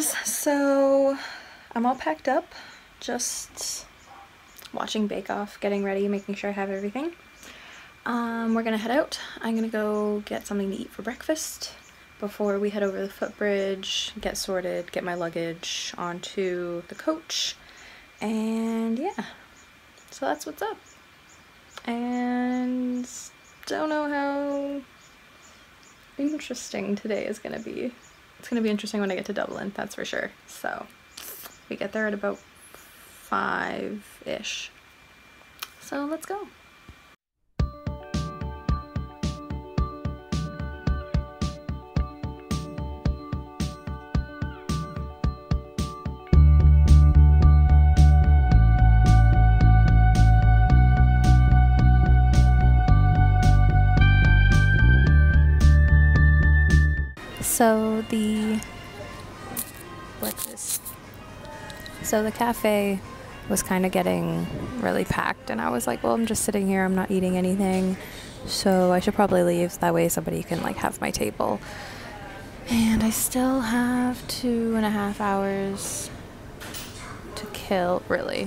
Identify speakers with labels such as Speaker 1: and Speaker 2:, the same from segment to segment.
Speaker 1: guys, so I'm all packed up, just watching Bake Off, getting ready, making sure I have everything. We're gonna head out. I'm gonna go get something to eat for breakfast before we head over the footbridge, get sorted, get my luggage onto the coach, and yeah, so that's what's up. And don't know how interesting today is gonna be. It's gonna be interesting when I get to Dublin, that's for sure. So we get there at about 5-ish. So let's go. So the cafe was kind of getting really packed, and I was like, well, I'm just sitting here, I'm not eating anything, so I should probably leave, that way somebody can like have my table. And I still have 2.5 hours to kill, really.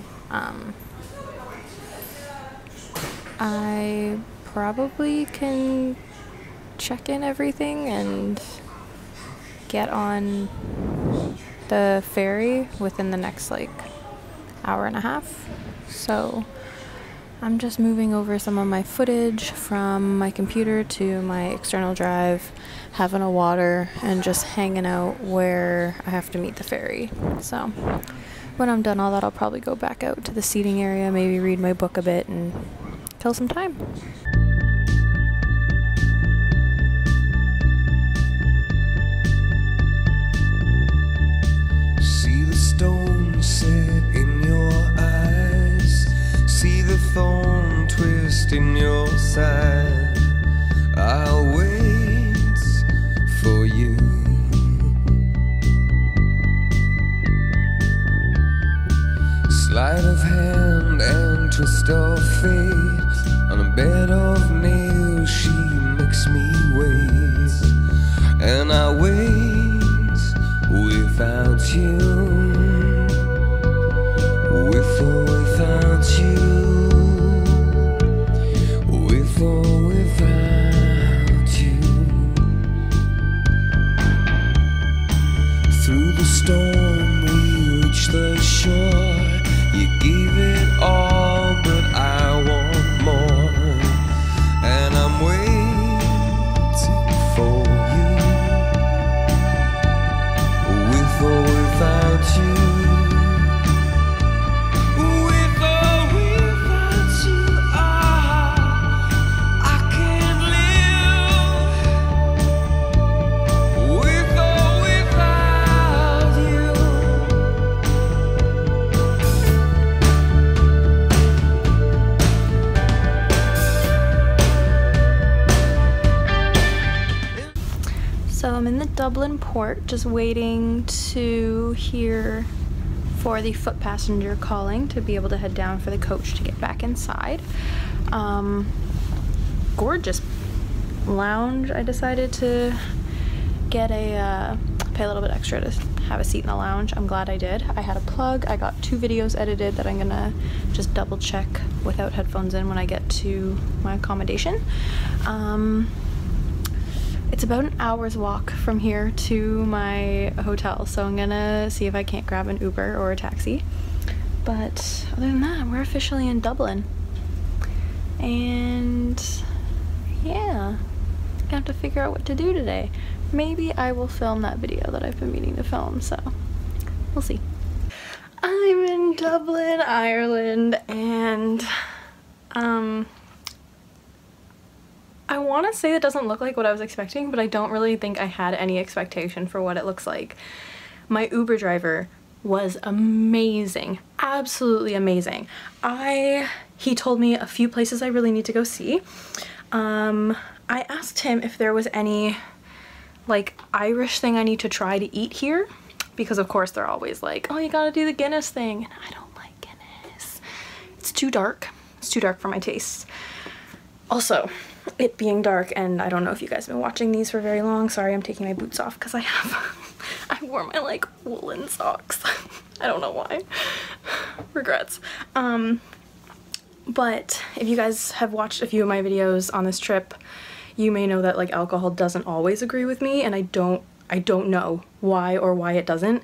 Speaker 1: I probably can check in everything and get on the ferry within the next like hour and a half. So I'm just moving over some of my footage from my computer to my external drive, having a water, and just hanging out where I have to meet the ferry. So when I'm done all that, I'll probably go back out to the seating area, maybe read my book a bit and kill some time.
Speaker 2: Stone set in your eyes, see the thorn twist in your side. I'll wait for you. Sleight of hand and twist of fate, on a bed of nails she makes me wait, and I wait without you. With or without you, with or without you. Through the storm we reach the shore. You gave it all, but I want more, and I'm waiting for you. With or without you.
Speaker 1: So I'm in the Dublin port, just waiting to hear for the foot passenger calling to be able to head down for the coach to get back inside. Gorgeous lounge. I decided to get pay a little bit extra to have a seat in the lounge. I'm glad I did. I had a plug. I got 2 videos edited that I'm gonna just double check without headphones in when I get to my accommodation. It's about an hour's walk from here to my hotel, so I'm gonna see if I can't grab an Uber or a taxi. But other than that, we're officially in Dublin. And yeah, I have to figure out what to do today. Maybe I will film that video that I've been meaning to film, so we'll see. I'm in Dublin, Ireland, and I want to say it doesn't look like what I was expecting, but I don't really think I had any expectation for what it looks like. My Uber driver was amazing, absolutely amazing. He told me a few places I really need to go see. I asked him if there was any like Irish thing I need to try to eat here, because of course they're always like, oh, you gotta do the Guinness thing, and I don't like Guinness. It's too dark. It's too dark for my tastes. Also, it being dark, and I don't know if you guys have been watching these for very long. Sorry, I'm taking my boots off because I I wore my like woolen socks. I don't know why. Regrets. But if you guys have watched a few of my videos on this trip, you may know that like alcohol doesn't always agree with me, and I don't know why or why it doesn't.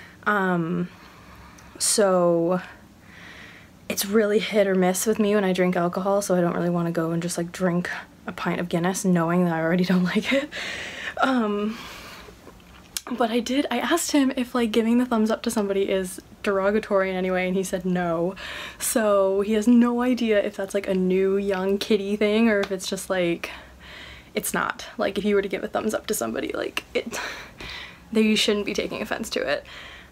Speaker 1: So it's really hit or miss with me when I drink alcohol, so I don't really want to go and just like drink a pint of Guinness knowing that I already don't like it. But I asked him if like giving the thumbs up to somebody is derogatory in any way, and he said no. So he has no idea if that's like a new young kiddie thing or if it's just like, it's not. Like if you were to give a thumbs up to somebody, like you shouldn't be taking offense to it.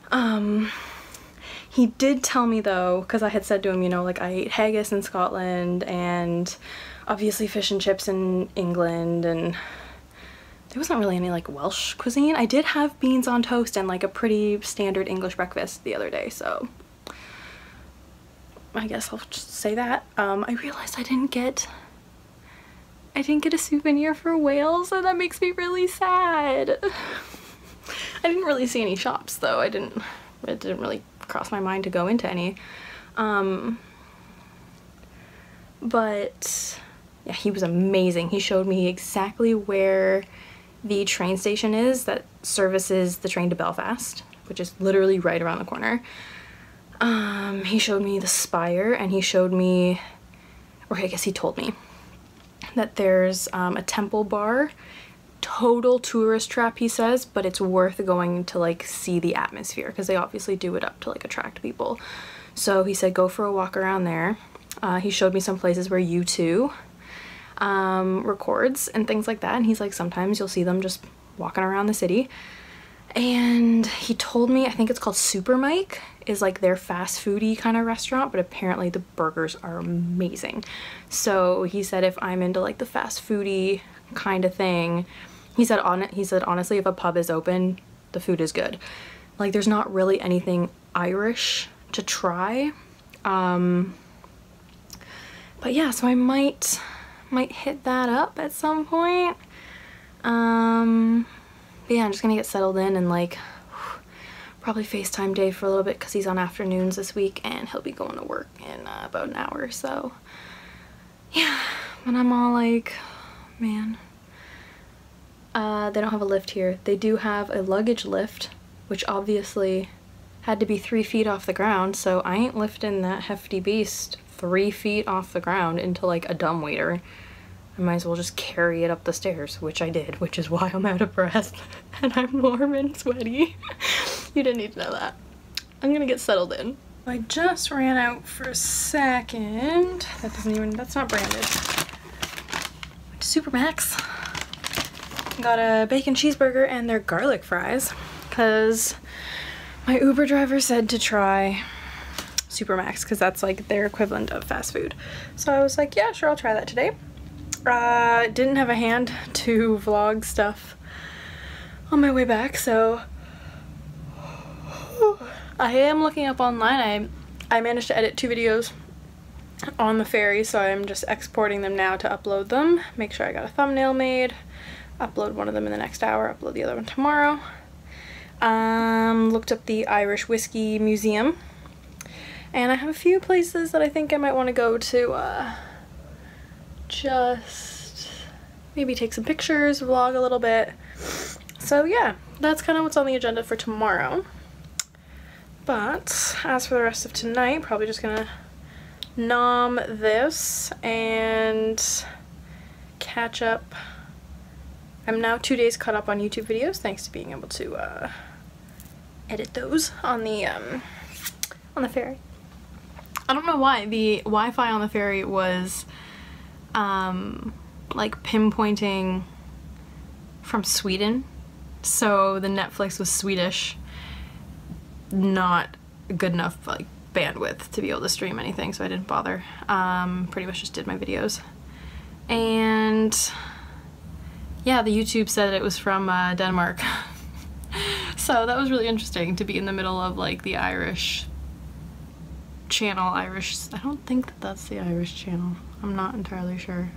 Speaker 1: He did tell me though, because I had said to him, you know, like I ate haggis in Scotland and obviously fish and chips in England, and there wasn't really any like Welsh cuisine. I did have beans on toast and like a pretty standard English breakfast the other day, so I guess I'll just say that. I realized I didn't get a souvenir for Wales, and that makes me really sad. I didn't really see any shops though. It didn't really cross my mind to go into any. But yeah, he was amazing. He showed me exactly where the train station is that services the train to Belfast, which is literally right around the corner. He showed me the spire, and he showed me, or I guess he told me, that there's a temple bar. Total tourist trap, he says, but it's worth going to like see the atmosphere, because they obviously do it up to like attract people. So he said go for a walk around there. He showed me some places where U2 records and things like that, and he's like sometimes you'll see them just walking around the city. And he told me, I think it's called Super Mike, is like their fast foody kind of restaurant, but apparently the burgers are amazing. So he said if I'm into like the fast foody kind of thing, he said honestly if a pub is open, the food is good. Like there's not really anything Irish to try. But yeah, so I might hit that up at some point. But yeah, I'm just gonna get settled in and like probably FaceTime Dave for a little bit because he's on afternoons this week and he'll be going to work in about an hour or so. Yeah, but I'm all like, man. They don't have a lift here. They do have a luggage lift, which obviously had to be 3 feet off the ground, so I ain't lifting that hefty beast 3 feet off the ground into like a dumbwaiter. I might as well just carry it up the stairs, which I did, which is why I'm out of breath and I'm warm and sweaty. You didn't need to know that. I'm gonna get settled in. I just ran out for a second. That's not branded. Went to Supermax. Got a bacon cheeseburger and their garlic fries because my Uber driver said to try Supermax because that's like their equivalent of fast food. So I was like, yeah, sure, I'll try that today. Didn't have a hand to vlog stuff on my way back, so I am looking up online. I managed to edit 2 videos on the ferry, so I'm just exporting them now to upload them. Make sure I got a thumbnail made. Upload one of them in the next hour, upload the other one tomorrow. Looked up the Irish Whiskey Museum, and I have a few places that I think I might want to go to just maybe take some pictures, vlog a little bit. So yeah, that's kind of what's on the agenda for tomorrow. But as for the rest of tonight, probably just gonna nom this and catch up. I'm now 2 days caught up on YouTube videos thanks to being able to edit those on the ferry. I don't know why the Wi-Fi on the ferry was like pinpointing from Sweden, so the Netflix was Swedish, not good enough like bandwidth to be able to stream anything, so I didn't bother. Pretty much just did my videos. And yeah, the YouTube said it was from Denmark. So that was really interesting to be in the middle of like the Irish channel. I don't think that that's the Irish channel. I'm not entirely sure.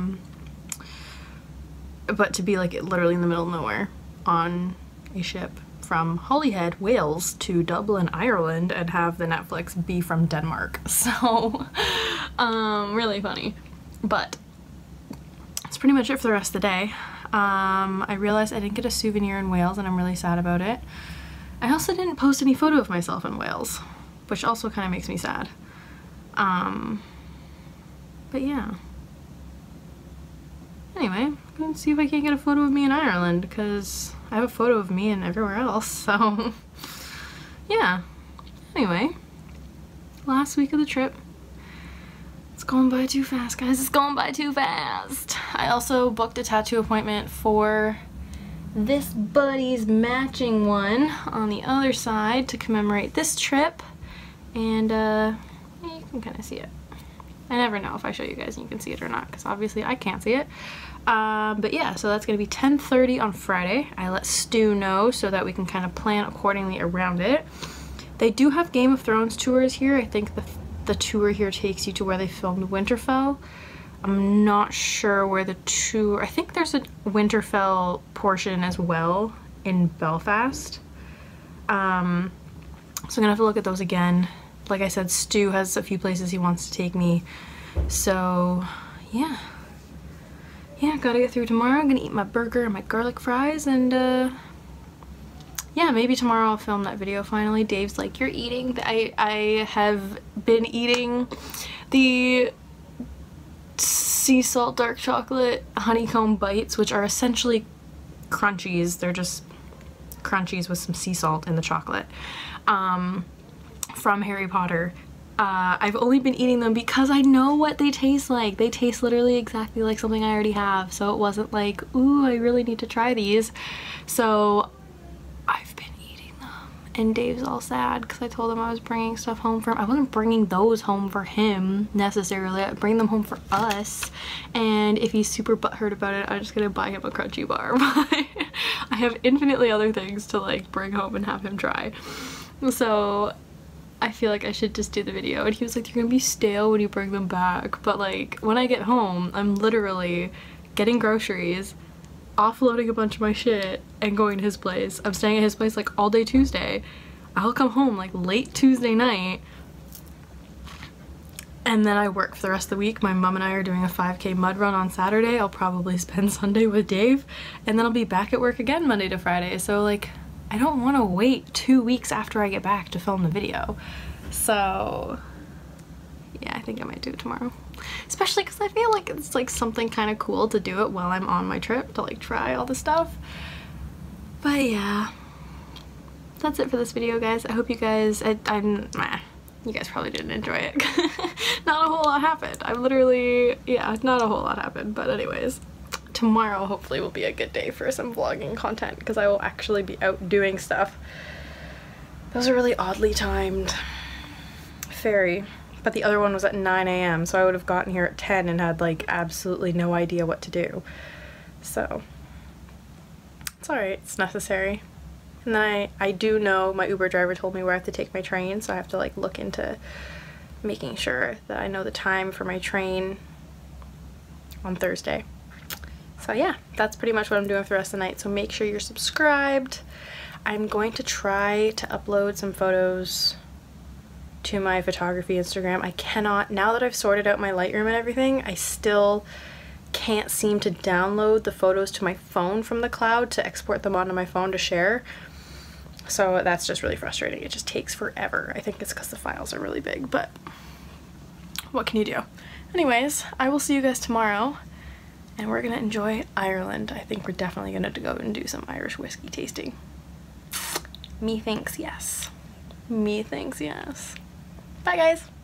Speaker 1: But to be like literally in the middle of nowhere on a ship from Holyhead, Wales to Dublin, Ireland, and have the Netflix be from Denmark. So, really funny. But that's pretty much it for the rest of the day. I realized I didn't get a souvenir in Wales and I'm really sad about it. I also didn't post any photo of myself in Wales, which also kind of makes me sad. But yeah. Anyway, I'm gonna see if I can't get a photo of me in Ireland, because I have a photo of me in everywhere else, so yeah. Anyway, last week of the trip. It's going by too fast, guys. It's going by too fast. I also booked a tattoo appointment for this buddy's matching one on the other side to commemorate this trip, and yeah, you can kind of see it. I never know if I show you guys and you can see it or not, because obviously I can't see it. But yeah, so that's going to be 10:30 on Friday. I let Stu know so that we can kind of plan accordingly around it. They do have Game of Thrones tours here. I think the tour here takes you to where they filmed Winterfell. I'm not sure where the tour... I think there's a Winterfell portion as well in Belfast. So I'm gonna have to look at those again. Like I said, Stu has a few places he wants to take me. So yeah. Yeah, gotta get through tomorrow. I'm gonna eat my burger and my garlic fries, and yeah, maybe tomorrow I'll film that video finally. Dave's like, you're eating. I have been eating the sea salt dark chocolate honeycomb bites, which are essentially crunchies. They're just crunchies with some sea salt in the chocolate. From Harry Potter. I've only been eating them because I know what they taste like. They taste literally exactly like something I already have, so it wasn't like, ooh, I really need to try these. So I've been eating them, and Dave's all sad because I told him I was bringing stuff home for him. I wasn't bringing those home for him necessarily. I'd bring them home for us, and if he's super butthurt about it, I'm just gonna buy him a crunchy bar. But I have infinitely other things to like bring home and have him try. So I feel like I should just do the video. And he was like, you're gonna be stale when you bring them back. But like, when I get home, I'm literally getting groceries, offloading a bunch of my shit, and going to his place. I'm staying at his place like all day Tuesday. I'll come home like late Tuesday night, and then I work for the rest of the week. My mom and I are doing a 5K mud run on Saturday. I'll probably spend Sunday with Dave, and then I'll be back at work again Monday to Friday. So like, I don't want to wait 2 weeks after I get back to film the video. So yeah, I think I might do it tomorrow. Especially because I feel like it's like something kind of cool to do it while I'm on my trip, to like try all the stuff. But yeah, that's it for this video, guys. I hope you guys, you guys probably didn't enjoy it. Not a whole lot happened. I'm literally, yeah, not a whole lot happened. But anyways, tomorrow hopefully will be a good day for some vlogging content, because I will actually be out doing stuff. Those are really oddly timed. Ferry. But the other one was at 9 AM, so I would have gotten here at 10 and had like absolutely no idea what to do. So it's alright, it's necessary. And then I do know my Uber driver told me where I have to take my train, so I have to like look into making sure that I know the time for my train on Thursday. So yeah, that's pretty much what I'm doing for the rest of the night. So make sure you're subscribed. I'm going to try to upload some photos to my photography Instagram. I cannot, now that I've sorted out my Lightroom and everything, I still can't seem to download the photos to my phone from the cloud to export them onto my phone to share. So that's just really frustrating. It just takes forever. I think it's because the files are really big, but what can you do? Anyways, I will see you guys tomorrow, and we're gonna enjoy Ireland. I think we're definitely gonna go and do some Irish whiskey tasting. Me thinks yes. Me thinks yes. Bye guys.